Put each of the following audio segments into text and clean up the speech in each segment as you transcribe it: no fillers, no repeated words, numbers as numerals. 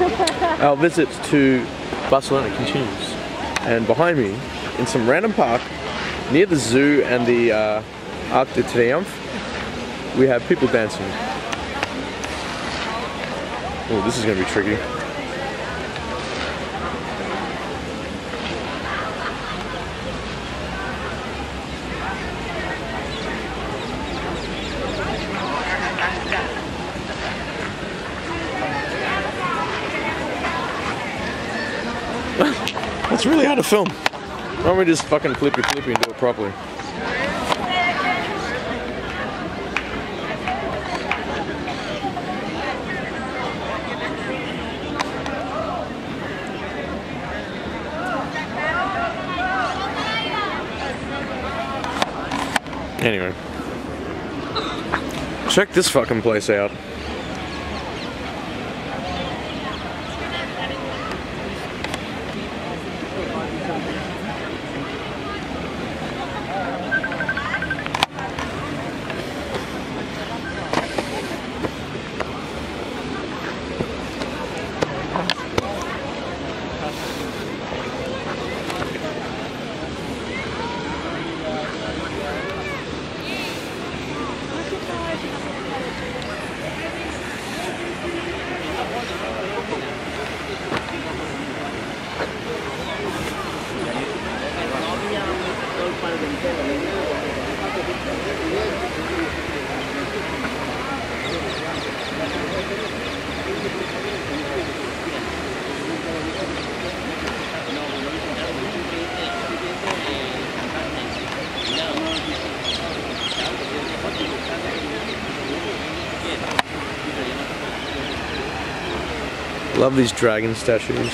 Our visit to Barcelona continues, and behind me, in some random park near the zoo and the Arc de Triomphe, we have people dancing. Oh, this is going to be tricky. It's really hard to film. Why don't we just fucking flippy and do it properly? Anyway, check this fucking place out. Love these dragon statues.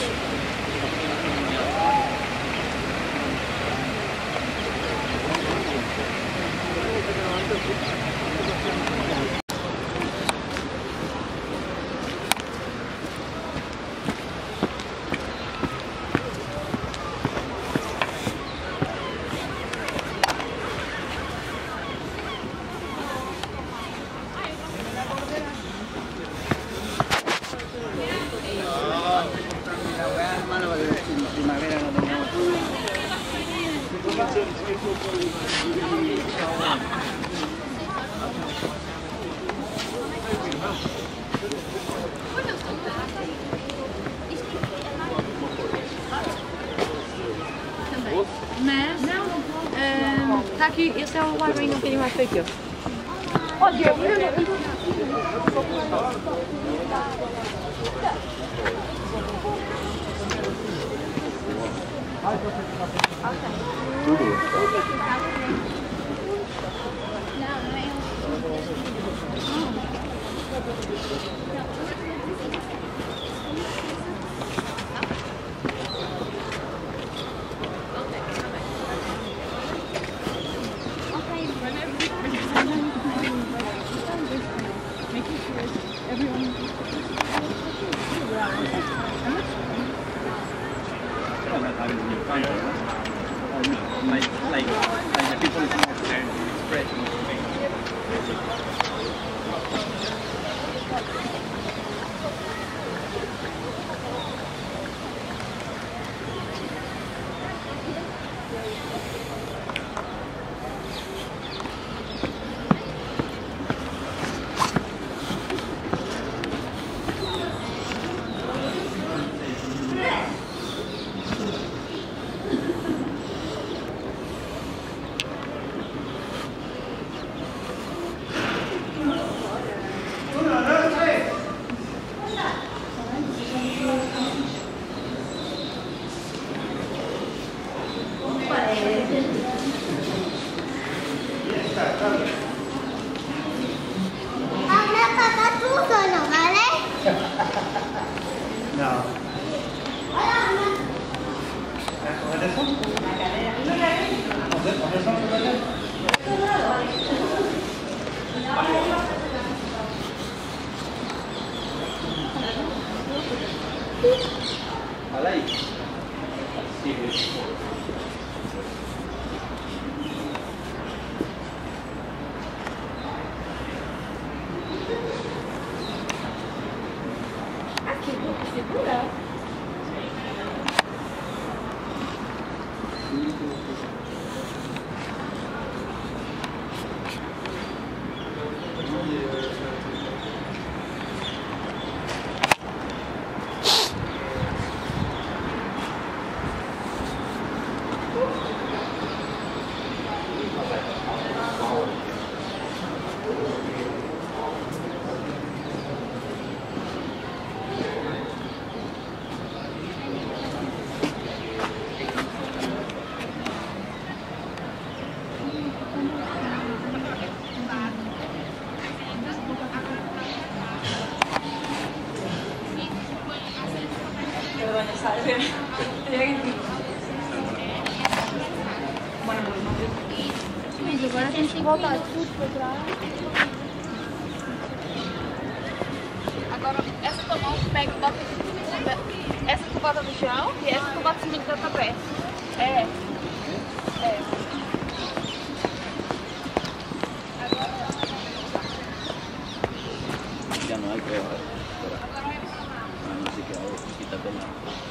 Mas, está aqui, esse é o quadrinho um bocadinho mais feio. Olha, like the people is more expressing. No. Mas agora temos que voltar tudo para trás. Agora, essa tua mão tu pega e bota. Essa tu bota no chão e essa tu bota em cima do teu pé. É. É. Ya no hay, creo. No sé qué hago, quítatela.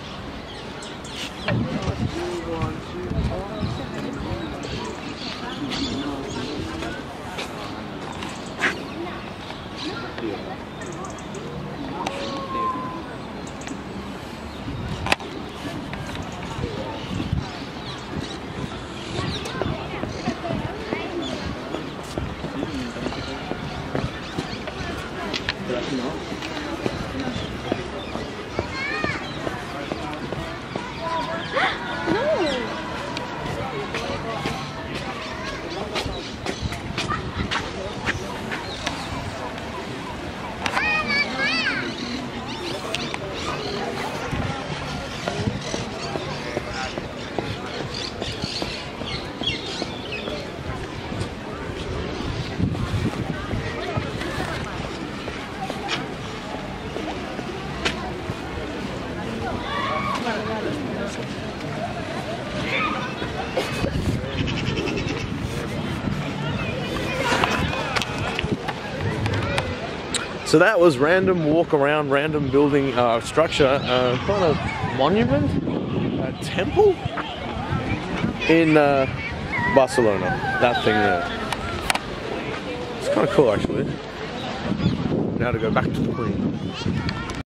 So that was random walk around, random building structure, kind of monument, temple in Barcelona. That thing there. It's kind of cool actually. Now to go back to the Queen.